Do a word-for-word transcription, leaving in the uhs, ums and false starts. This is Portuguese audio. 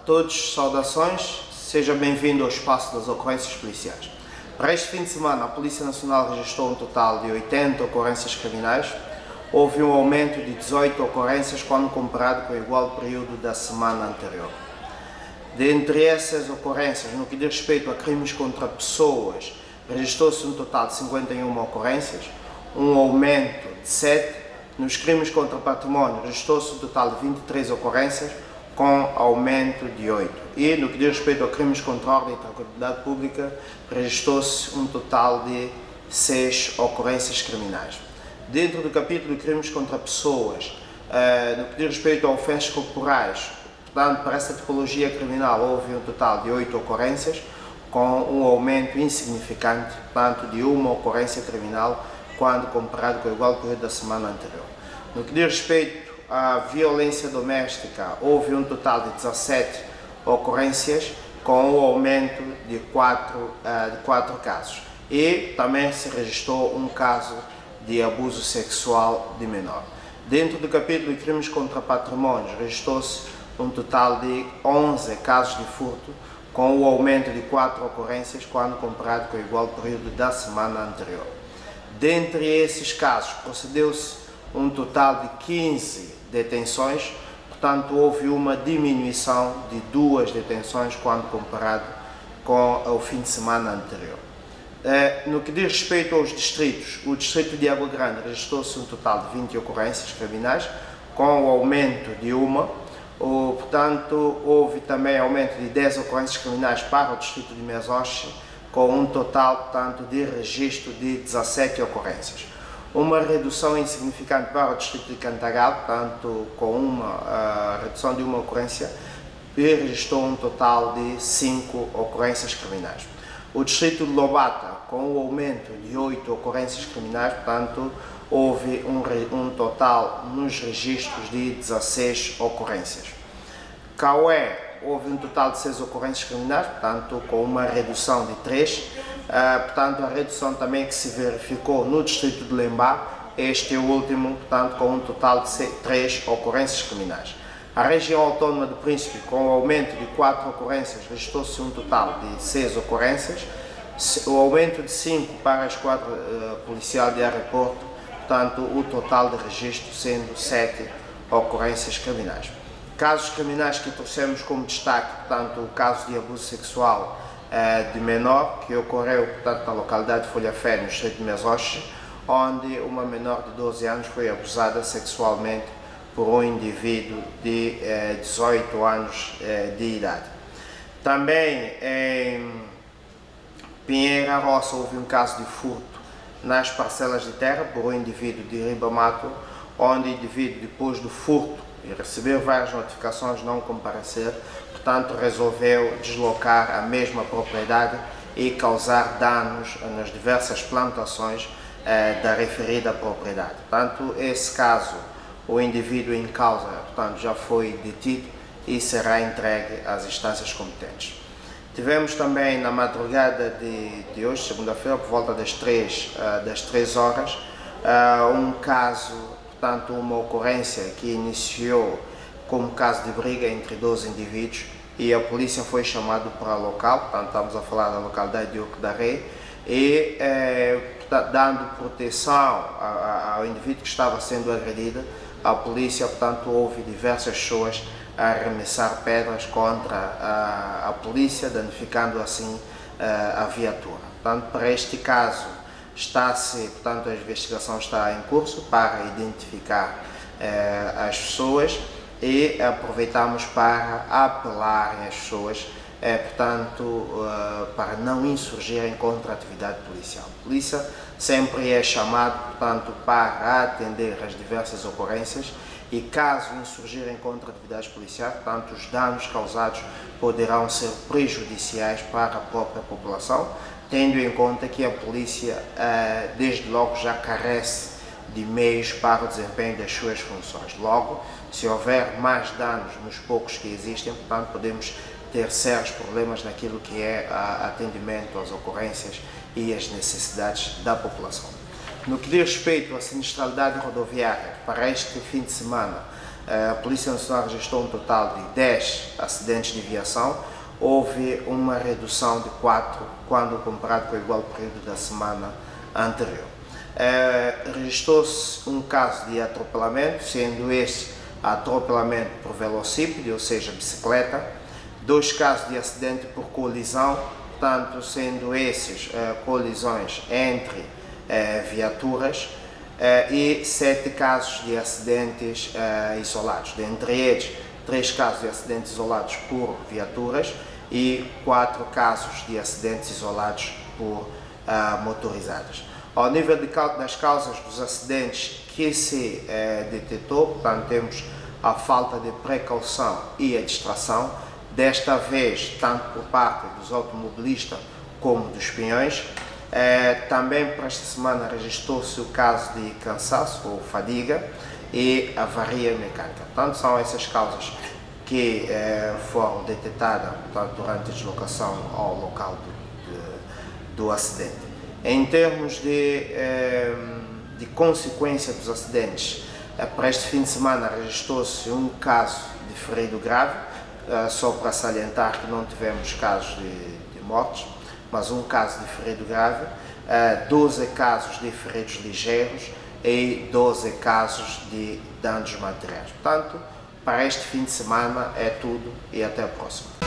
todos, saudações, seja bem-vindo ao espaço das ocorrências policiais. Para este fim de semana, a Polícia Nacional registrou um total de oitenta ocorrências criminais. Houve um aumento de dezoito ocorrências quando comparado com o igual período da semana anterior. Dentre essas ocorrências, no que diz respeito a crimes contra pessoas, registrou-se um total de cinquenta e uma ocorrências, um aumento de sete. Nos crimes contra património, registrou-se um total de vinte e três ocorrências, com aumento de oito. E no que diz respeito a crimes contra a ordem e tranquilidade pública, registrou-se um total de seis ocorrências criminais. Dentro do capítulo de crimes contra pessoas, uh, no que diz respeito a ofensas corporais, portanto, para essa tipologia criminal houve um total de oito ocorrências, com um aumento insignificante, portanto, de uma ocorrência criminal quando comparado com o igual período da semana anterior. No que diz respeito à violência doméstica, houve um total de dezassete ocorrências, com um aumento de quatro, uh, de quatro casos. E também se registrou um caso de abuso sexual de menor. Dentro do capítulo de crimes contra patrimónios, registrou-se um total de onze casos de furto, com o aumento de quatro ocorrências quando comparado com o igual período da semana anterior. Dentre esses casos, procedeu-se um total de quinze detenções, portanto houve uma diminuição de duas detenções quando comparado com o fim de semana anterior. No que diz respeito aos distritos, o distrito de Água Grande registrou-se um total de vinte ocorrências criminais, com o aumento de uma. Portanto, houve também aumento de dez ocorrências criminais para o distrito de Mesoche, com um total, portanto, de registro de dezassete ocorrências. Uma redução insignificante para o distrito de Cantagal, portanto, com uma uh, redução de uma ocorrência, e registrou um total de cinco ocorrências criminais. O distrito de Lobata, com o aumento de oito ocorrências criminais, portanto, houve um, um total nos registros de dezasseis ocorrências. Caué, houve um total de seis ocorrências criminais, portanto, com uma redução de três. Uh, portanto, a redução também que se verificou no distrito de Lembá, este é o último, portanto, com um total de três ocorrências criminais. A região autónoma do Príncipe, com o aumento de quatro ocorrências, registrou-se um total de seis ocorrências, o aumento de cinco para a esquadra uh, policial de aeroporto, portanto, o total de registro sendo sete ocorrências criminais. Casos criminais que trouxemos como destaque, portanto, o caso de abuso sexual eh, de menor, que ocorreu, portanto, na localidade de Folhafé, no distrito de Mesoche, onde uma menor de doze anos foi abusada sexualmente por um indivíduo de eh, dezoito anos eh, de idade. Também em Pinheira Roça houve um caso de furto nas parcelas de terra por um indivíduo de Ribamato, onde o indivíduo, depois do furto e receber várias notificações, não comparecer, portanto resolveu deslocar a mesma propriedade e causar danos nas diversas plantações eh, da referida propriedade. Portanto, esse caso, o indivíduo em causa, portanto, já foi detido e será entregue às instâncias competentes. Tivemos também na madrugada de, de hoje, segunda-feira, por volta das três, uh, das três horas, uh, um caso, portanto, uma ocorrência que iniciou como caso de briga entre dois indivíduos e a polícia foi chamada para o local, portanto, estamos a falar da localidade de Oco da Rei, e eh, dando proteção ao indivíduo que estava sendo agredido, a polícia, portanto, houve diversas pessoas a arremessar pedras contra a, a polícia, danificando assim a, a viatura. Portanto, para este caso, está-se, portanto, a investigação está em curso para identificar eh, as pessoas e aproveitamos para apelar às pessoas, eh, portanto, uh, para não insurgirem contra a atividade policial. A polícia sempre é chamada, portanto, para atender às diversas ocorrências e caso insurgirem contra atividades policiais, portanto, os danos causados poderão ser prejudiciais para a própria população, tendo em conta que a polícia, desde logo, já carece de meios para o desempenho das suas funções. Logo, se houver mais danos nos poucos que existem, portanto, podemos ter sérios problemas naquilo que é atendimento às ocorrências e às necessidades da população. No que diz respeito à sinistralidade rodoviária, para este fim de semana, A Polícia Nacional registrou um total de dez acidentes de viação. Houve uma redução de quatro quando comparado com o igual período da semana anterior. Registrou-se um caso de atropelamento, sendo este atropelamento por velocípede, ou seja, bicicleta. Dois casos de acidente por colisão, portanto, sendo esses uh, colisões entre uh, viaturas, uh, e sete casos de acidentes uh, isolados, dentre eles três casos de acidentes isolados por viaturas e quatro casos de acidentes isolados por uh, motorizadas. Ao nível de, das causas dos acidentes que se uh, detectou, portanto, temos a falta de precaução e a distração, desta vez tanto por parte dos automobilistas como dos peões. Eh, também para esta semana registrou-se o caso de cansaço ou fadiga e avaria mecânica. Portanto, são essas causas que eh, foram detectadas, portanto, durante a deslocação ao local do, de, do acidente. Em termos de, eh, de consequência dos acidentes, eh, para este fim de semana registrou-se um caso de ferido grave. Uh, só para salientar que não tivemos casos de, de mortes, mas um caso de ferido grave, uh, doze casos de feridos ligeiros e doze casos de danos materiais. Portanto, para este fim de semana é tudo e até a próxima.